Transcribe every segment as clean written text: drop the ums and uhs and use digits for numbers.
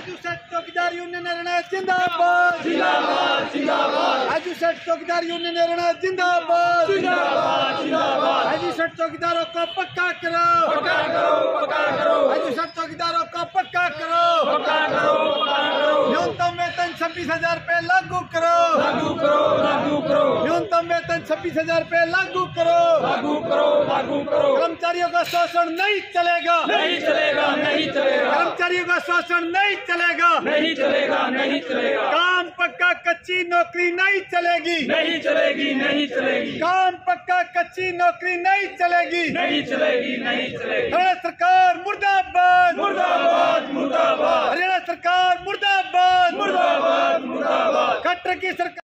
Edusat चौकीदार union Haryana जिंदाबाद जिंदाबाद जिंदाबाद। एजुसेट चौकीदार यूनियन हरियाणा जिंदाबाद जिंदाबाद जिंदाबाद। एजुसेट चौकीदारों को पक्का करो पक्का करो पक्का करो। एजुसेट चौकीदारों को पक्का करो पक्का करो पक्का करो। न्यूनतम वेतन 26,000 रुपए लागू करो लागू करो लागू करो। न्यूनतम वेतन 26,000 रुपए लागू करो लागू करो लागू करो। कर्मचारियों का शोषण नहीं चलेगा नहीं चलेगा नहीं चलेगा। कर्मचारियों का शोषण नहीं चलेगा नहीं चलेगा नहीं चलेगा। काम पक्का कच्ची नौकरी नहीं चलेगी नहीं चलेगी नहीं चलेगी। काम पक्का कच्ची नौकरी नहीं चलेगी नहीं चलेगी नहीं चलेगी। हरियाणा सरकार मुर्दाबाद मुर्दाबाद मुर्दाबाद। हरियाणा सरकार मुर्दाबाद मुर्दाबाद मुर्दाबाद। खट्टर की सरकार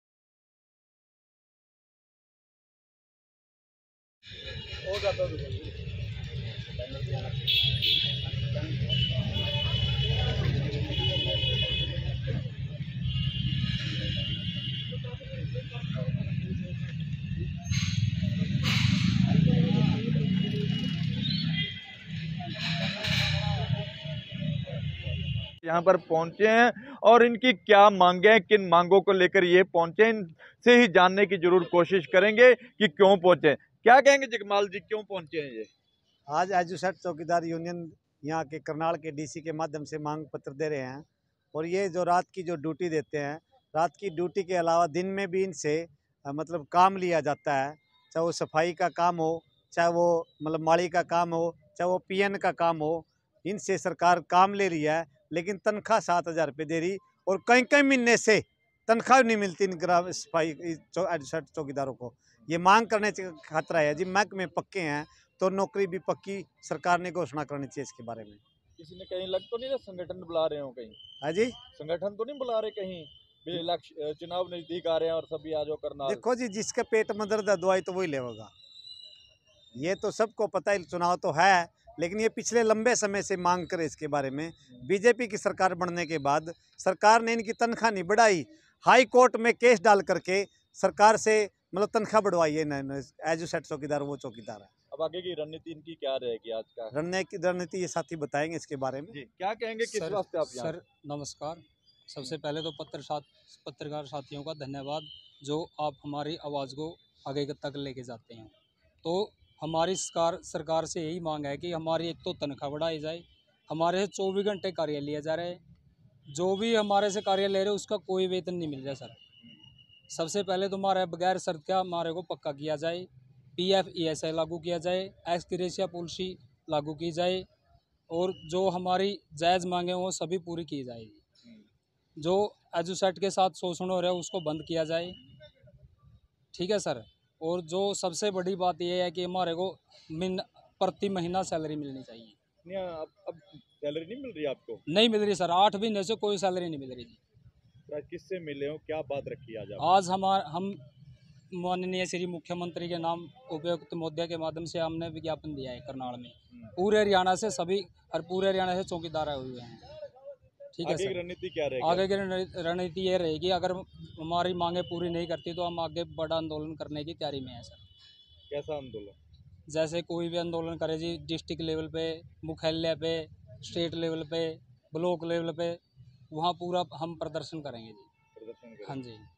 यहाँ पर पहुंचे हैं और इनकी क्या मांगे हैं, किन मांगों को लेकर ये पहुंचे, इनसे ही जानने की जरूर कोशिश करेंगे कि क्यों पहुंचे। क्या कहेंगे जगमाल जी, क्यों पहुंचे हैं ये? आज एजुसेट चौकीदार यूनियन यहाँ के करनाल के डीसी के माध्यम से मांग पत्र दे रहे हैं। और ये जो रात की जो ड्यूटी देते हैं, रात की ड्यूटी के अलावा दिन में भी इनसे मतलब काम लिया जाता है। चाहे वो सफाई का काम हो, चाहे वो मतलब माली का काम हो, चाहे वो पीएन का काम हो, इनसे सरकार काम ले रही है। लेकिन तनख्वाह 7,000 रुपये दे रही और कई कई महीने से तनख्वाह नहीं मिलती इन ग्राम सफाई एजुसेट चौकीदारों को। ये मांग करने से खतरा है जी। महकमे पक्के हैं तो नौकरी भी पक्की सरकार ने घोषणा करनी चाहिए इसके बारे में। किसी ने कहीं लग तो नहीं, संगठन बुला रहे हो कहीं? हाँ जी, संगठन तो नहीं बुला रहे कहीं? चुनाव नजदीक आ रहे हैं और सभी आ जाओ करना। देखो जी, जिसके पेट में दर्द है दवाई तो वही लेगा। ये तो सबको पता है, चुनाव तो है, लेकिन ये पिछले लंबे समय से मांग करे इसके बारे में। बीजेपी की सरकार बनने के बाद सरकार ने इनकी तनख्वाह नहीं बढ़ाई, हाई कोर्ट में केस डाल करके सरकार से मतलब तनख्वाह बढ़वाई है। एजुसेट चौकीदार वो चौकीदार है। अब आगे की रणनीति इनकी क्या रहेगी? आज का रणनीति ये साथी बताएंगे इसके बारे में। जी, क्या कहेंगे, किस वास्ते आप यहाँ? सर नमस्कार। सबसे पहले तो पत्रकार साथियों का धन्यवाद जो आप हमारी आवाज़ को आगे तक लेके जाते हैं। तो हमारी सरकार से यही मांग है कि हमारी एक तो तनख्वाह बढ़ाई जाए, हमारे से 24 घंटे कार्य लिया जा रहा है, जो भी हमारे से कार्य ले रहे हैं उसका कोई वेतन नहीं मिल रहा सर। सबसे पहले तो हमारे बगैर शर्त का हमारे को पक्का किया जाए, PF ESI लागू किया जाए, एक्स ग्रेशिया पॉलिसी लागू की जाए और जो हमारी जायज़ मांगे वो सभी पूरी की जाएगी। जो एजुसेट के साथ शोषण हो रहा है उसको बंद किया जाए, ठीक है सर। और जो सबसे बड़ी बात यह है कि हमारे को प्रति महीना सैलरी मिलनी चाहिए। नहीं, अब सैलरी नहीं मिल रही आपको? नहीं मिल रही सर, 8 महीने से कोई सैलरी नहीं मिल रही जी। तो आज किससे मिले हो, क्या बात रखी आज? आज हम माननीय श्री मुख्यमंत्री के नाम उपयुक्त महोदय के माध्यम से हमने विज्ञापन दिया है करनाल में। पूरे हरियाणा से सभी और पूरे हरियाणा से चौकीदार आए हुए हैं, ठीक है सर। रणनीति क्या रहेगी? आगे की रणनीति ये रहेगी, अगर हमारी मांगे पूरी नहीं करती तो हम आगे बड़ा आंदोलन करने की तैयारी में है सर। कैसा आंदोलन? जैसे कोई भी आंदोलन करे जी, डिस्ट्रिक्ट लेवल पे, मुख्यालय पे, स्टेट लेवल पे, ब्लॉक लेवल पे, वहाँ पूरा हम प्रदर्शन करेंगे जी। प्रदर्शन हाँ जी।